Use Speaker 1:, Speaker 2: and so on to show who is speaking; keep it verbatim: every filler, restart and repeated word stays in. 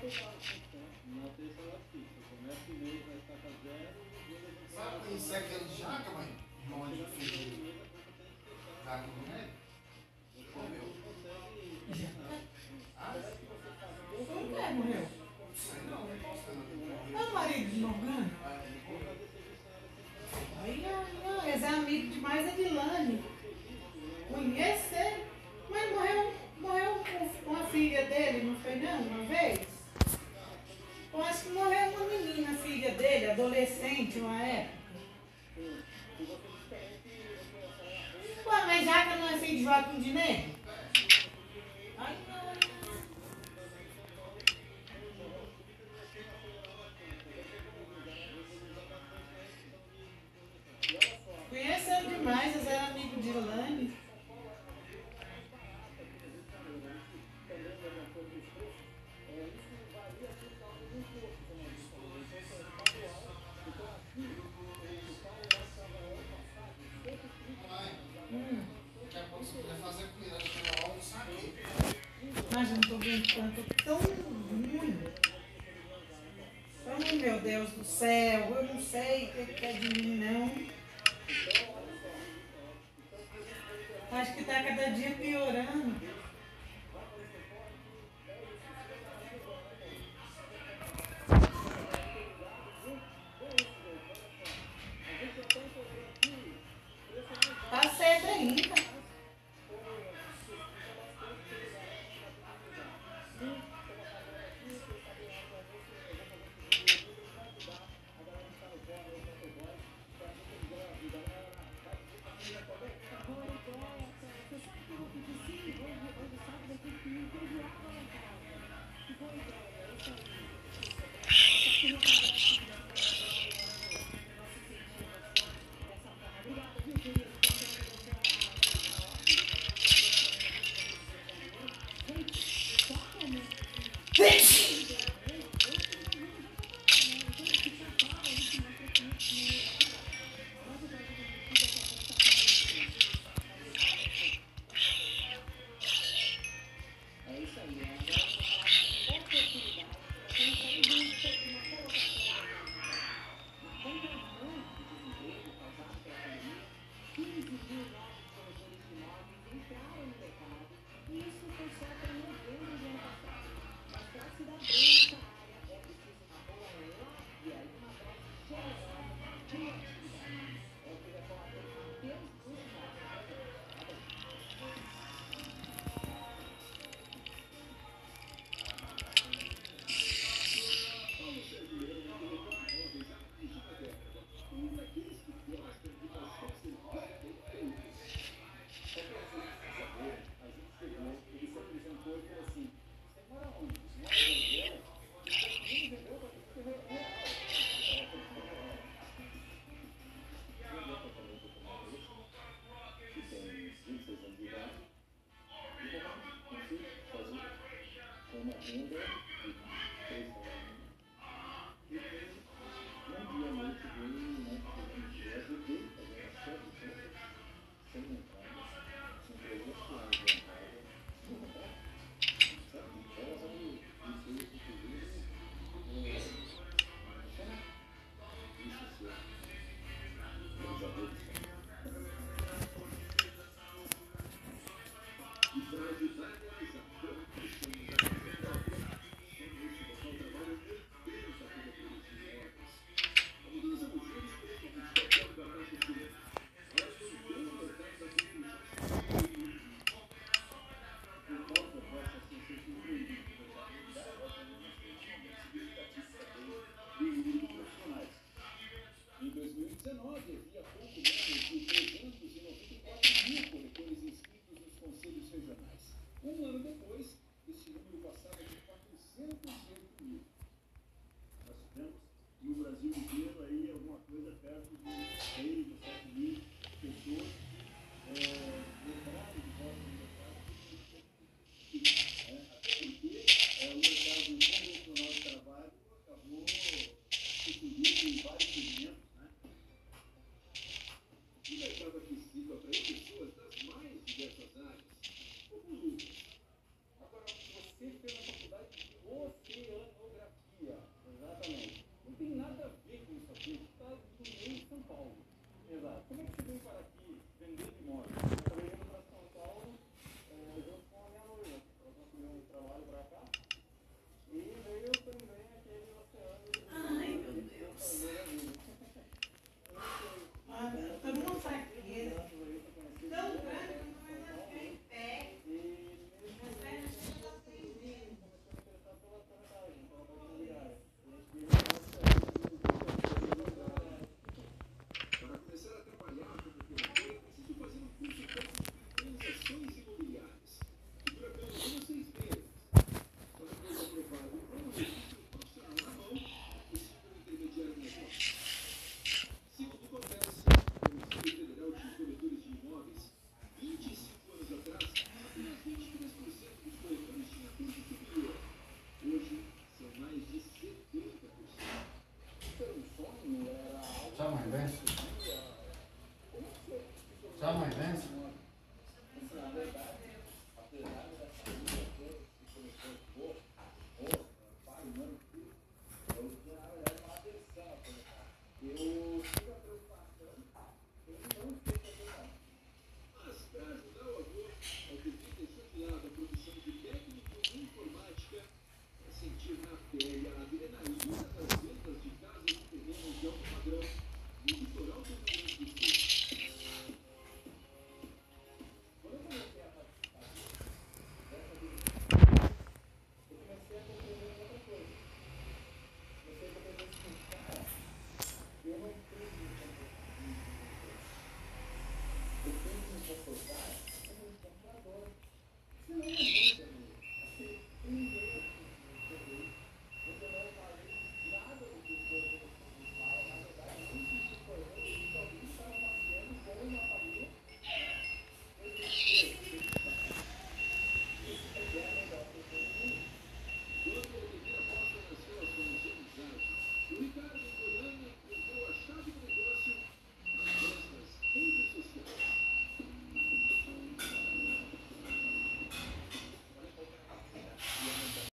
Speaker 1: Sabe isso é aquele jaca, mãe? Irmão de filho. Jaca do médico? Comeu. Ah,
Speaker 2: por que morreu?
Speaker 1: não sei não, não posso não.
Speaker 2: É o marido de Morgana? Ai, ai, ai, eles é amigo demais, é de Lani. Conhece ele? Mas morreu, morreu com uma filha dele, não foi não, uma vez? Eu acho que morreu uma menina, filha dele, adolescente, uma época. Ué, mas Jaca não é filho de Joaquim de Neve? Ai, não. Conhece ele demais, eles eram amigos de Lani. Mas eu não estou vendo tanto, tão ruim. Ai, meu Deus do céu, eu não sei o que é de mim, não. Acho que está cada dia piorando. Tá cedo ainda.
Speaker 3: Agora, você fez a faculdade de oceano.